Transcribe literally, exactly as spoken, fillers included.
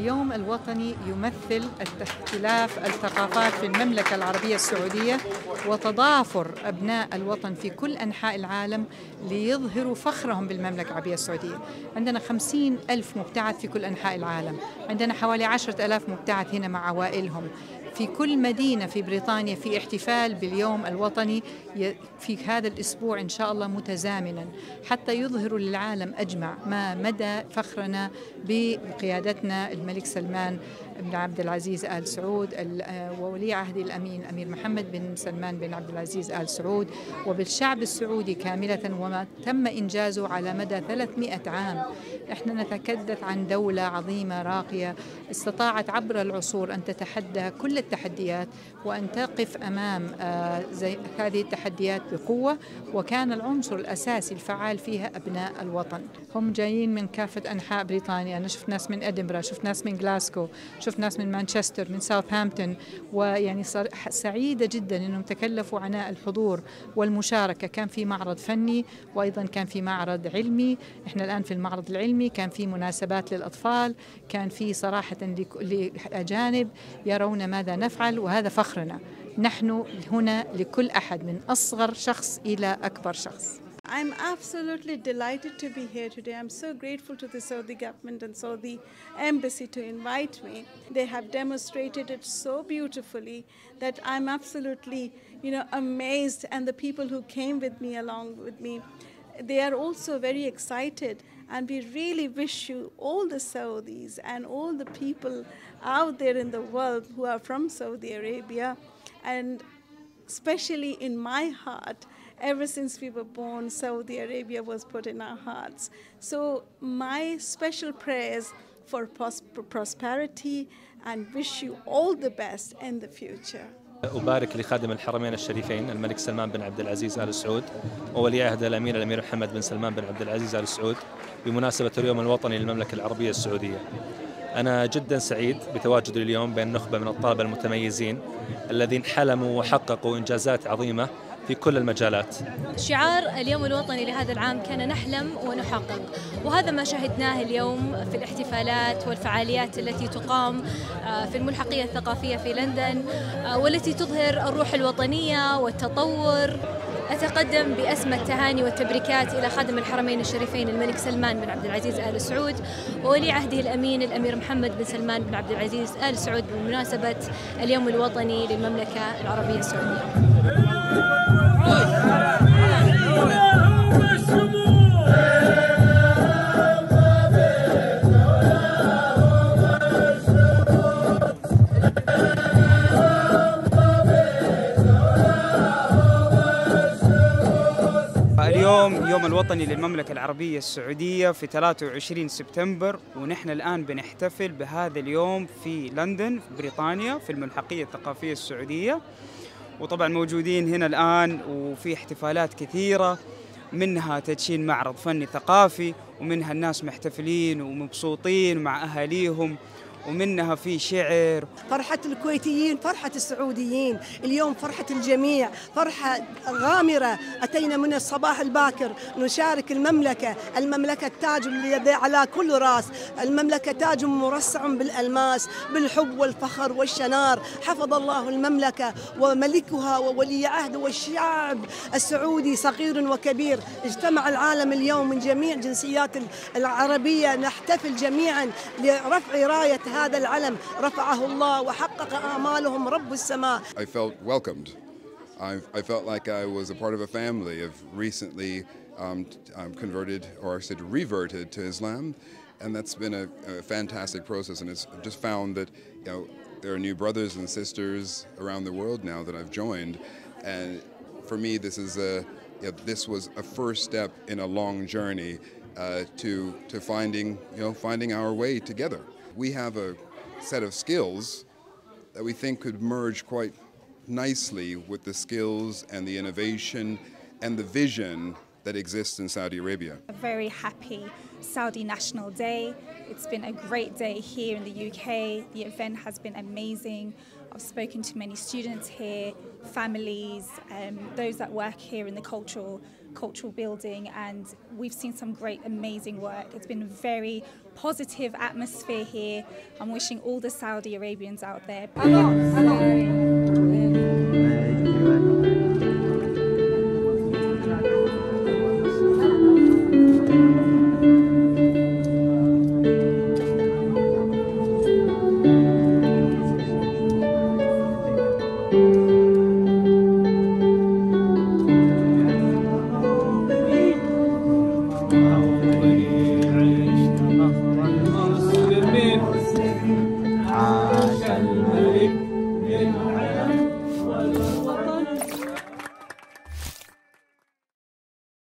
اليوم الوطني يمثل اختلاف الثقافات في المملكة العربية السعودية وتضافر أبناء الوطن في كل أنحاء العالم ليظهروا فخرهم بالمملكة العربية السعودية. عندنا خمسين ألف مبتعث في كل أنحاء العالم، عندنا حوالي عشرة ألاف مبتعث هنا مع عوائلهم. في كل مدينة في بريطانيا في احتفال باليوم الوطني في هذا الأسبوع إن شاء الله متزامنا، حتى يظهروا للعالم أجمع ما مدى فخرنا بقيادتنا الملك سلمان بن عبد العزيز آل سعود وولي عهد الأمين الأمير محمد بن سلمان بن عبد العزيز آل سعود، وبالشعب السعودي كاملة وما تم إنجازه على مدى ثلاثمئة عام. إحنا نتحدث عن دولة عظيمة راقية استطاعت عبر العصور أن تتحدى كل التحديات وأن تقف أمام زي هذه التحديات بقوة، وكان العنصر الأساسي الفعال فيها أبناء الوطن. هم جايين من كافة أنحاء بريطانيا، أنا شفت ناس من إدنبرا، شفت ناس من غلاسكو، شفت ناس من مانشستر، من ساوثهامبتون، ويعني سعيدة جدا أنهم تكلفوا عناء الحضور والمشاركة. كان في معرض فني وأيضا كان في معرض علمي، إحنا الآن في المعرض العلمي كان في مناسبات للأطفال، كان في صراحة لأجانب يرون ماذا نفعل، وهذا فخرنا. نحن هنا لكل أحد من أصغر شخص إلى أكبر شخص. I'm absolutely delighted to be here today. I'm so grateful to the Saudi government and Saudi embassy to invite me. They have demonstrated it so beautifully that I'm absolutely, you know, amazed. And the people who came with me, along with me, they are also very excited. And we really wish you, all the Saudis and all the people out there in the world who are from Saudi Arabia, and especially in my heart, ever since we were born, Saudi Arabia was put in our hearts. So my special prayers for pros prosperity and wish you all the best in the future. أبارك لخادم الحرمين الشريفين الملك سلمان بن عبد العزيز آل سعود وولي عهد الأمير الأمير محمد بن سلمان بن عبد العزيز آل سعود بمناسبة اليوم الوطني للمملكة العربية السعودية. أنا جدا سعيد بتواجدي اليوم بين نخبة من الطلبة المتميزين الذين حلموا وحققوا إنجازات عظيمة في كل المجالات. شعار اليوم الوطني لهذا العام كان نحلم ونحقق، وهذا ما شاهدناه اليوم في الاحتفالات والفعاليات التي تقام في الملحقية الثقافية في لندن، والتي تظهر الروح الوطنية والتطور. أتقدم بأسمى التهاني والتبريكات إلى خادم الحرمين الشريفين الملك سلمان بن عبد العزيز آل سعود وولي عهده الأمين الأمير محمد بن سلمان بن عبد العزيز آل سعود بمناسبة اليوم الوطني للمملكة العربية السعودية. اليوم يوم الوطني للمملكة العربية السعودية في ثلاثة وعشرين سبتمبر، ونحن الآن بنحتفل بهذا اليوم في لندن في بريطانيا في الملحقية الثقافية السعودية. وطبعا موجودين هنا الآن وفي احتفالات كثيرة، منها تدشين معرض فني ثقافي، ومنها الناس محتفلين ومبسوطين مع أهاليهم، ومنها في شعر. فرحة الكويتيين، فرحة السعوديين، اليوم فرحة الجميع، فرحة غامرة. أتينا من الصباح الباكر نشارك المملكة، المملكة التاج الذي على كل رأس، المملكة تاج مرصع بالألماس، بالحب والفخر والشنار. حفظ الله المملكة وملكها وولي عهد والشعب السعودي صغير وكبير. اجتمع العالم اليوم من جميع جنسيات العربية، نحتفل جميعا لرفع راية هذا العلم رفعه الله وحقق آمالهم رب السماء. I felt welcomed. I, I felt like I was a part of a family. I've recently um, um, converted, or I said reverted to Islam, and that's been a, a fantastic process. And it's I've just found that, you know, there are new brothers and sisters around the world now that I've joined, and for me this is a you know, this was a first step in a long journey uh, to to finding you know finding our way together. We have a set of skills that we think could merge quite nicely with the skills and the innovation and the vision that exists in Saudi Arabia. A very happy Saudi National Day. It's been a great day here in the U K. The event has been amazing. I've spoken to many students here, families, um, those that work here in the cultural cultural building, and we've seen some great, amazing work. It's been a very positive atmosphere here. I'm wishing all the Saudi Arabians out there.